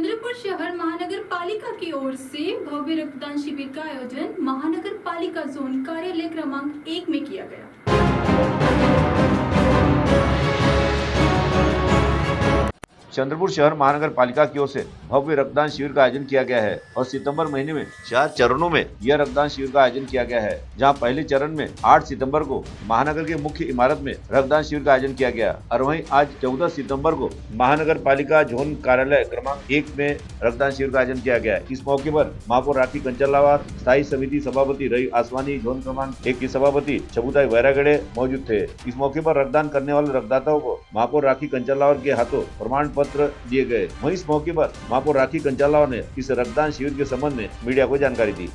चंद्रपुर शहर महानगर पालिका की ओर से भव्य रक्तदान शिविर का आयोजन महानगर पालिका जोन कार्यालय क्रमांक 1 में किया गया। चंद्रपुर शहर महानगर पालिका की ओर से भव्य रक्तदान शिविर का आयोजन किया गया है और सितंबर महीने में 4 चरणों में यह रक्तदान शिविर का आयोजन किया गया है, जहां पहले चरण में 8 सितंबर को महानगर के मुख्य इमारत में रक्तदान शिविर का आयोजन किया गया और वहीं आज 14 सितंबर को महानगर पालिका जोन कार्यालय क्रमांक 1 में रक्तदान शिविर का आयोजन किया गया। इस मौके पर महापौर राखी कंचलावार, स्थायी समिति सभापति रवि आसवानी, जोन क्रमांक 1 की सभापति चबुताई वैरागड़े मौजूद थे। इस मौके पर रक्तदान करने वाले रक्तदाताओं को महापौर राखी कंचलावार के हाथों प्रमाण पत्र दिए गए। वहीं इस मौके पर महापौर राखी कंचलावार ने इस रक्तदान शिविर के संबंध में मीडिया को जानकारी दी।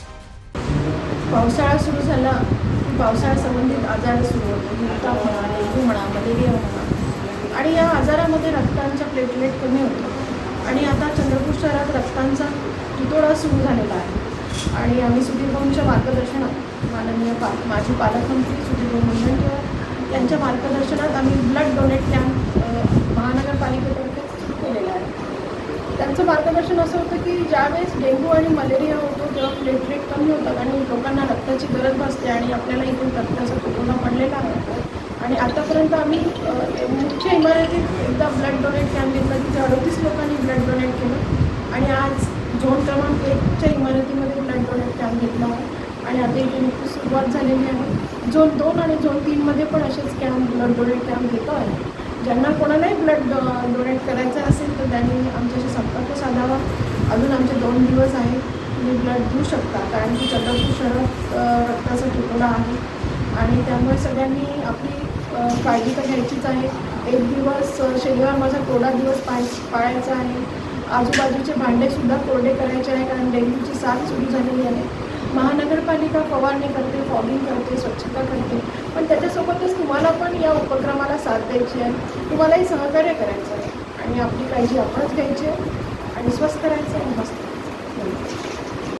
पावसाळा सुरू झाला की पावसाळ्या संबंधित आजार सुरू होतो, ताप म्हणा, डेंग्यू म्हणा, मलेरिया म्हणा आणि या आजारामध्ये रक्तांच्या प्लेटलेट कमी होतात आणि आता चंद्रपूर शहरात रक्तांचा तुटवडा सुरू झालेला आहे आणि आम्ही सुधीर भाऊंच्या मार्गदर्शनात माननीय माजी पालकमंत्री सुधीर भाऊ मुनगंटीवार यांच्या मार्गदर्शनात आम्ही ब्लड डोनेट कॅम्प महानगरपालिकेतर्फे सुरू केलेला आहे। त्यांचं मार्गदर्शन असं होतं की ज्यावेळेस डेंग्यू आणि मलेरिया होतो तेव्हा प्लेटलेट कमी होतात आणि लोकांना रक्ताची गरज भासते आणि आपल्याला इथून रक्ताचा तुटवडा पडलेला आहे आणि आतापर्यंत आम्ही मुख्य इमारतीत एकदा ब्लड डोनेट कॅम्प घेतला, तिथे 38 लोकांनी ब्लड डोनेट केलं आणि आज झोन क्रमांक 1च्या इमारतीमध्ये ब्लड डोनेट कॅम्प घेतला आहे आणि आता इथे नुकतीच सुरुवात झालेली आहे। झोन 2 आणि झोन 3मध्ये पण असेच कॅम्प ब्लड डोनेट कॅम्प घेतो आहे। ज्यांना कोणालाही ब्लड डोनेट करायचं असेल तर त्यांनी आमच्याशी संपर्क साधावा। अजून आमचे 2 दिवस आहेत, तुम्ही ब्लड देऊ शकता कारण की चंद्रपूर शहरात रक्ताचा तुटवडा आहे आणि त्यामुळे सगळ्यांनी आपली काळजी तर घ्यायचीच आहे। एक दिवस शनिवार माझा कोरडा दिवस पाळायचा आहे। आजूबाजूचे भांडेसुद्धा कोरडे करायचे आहे कारण डेंग्यूची साथ सुरू झालेली आहे। महानगरपालिका फवारणी करते, फॉगिंग करते, स्वच्छता करते, पण त्याच्यासोबतच तुम्हाला पण या उपक्रमाला साथ द्यायची आहे, तुम्हालाही सहकार्य करायचं आहे आणि आपली काळजी आपणच घ्यायची आहे आणि स्वस्थ राहायचं आहे, मस्त।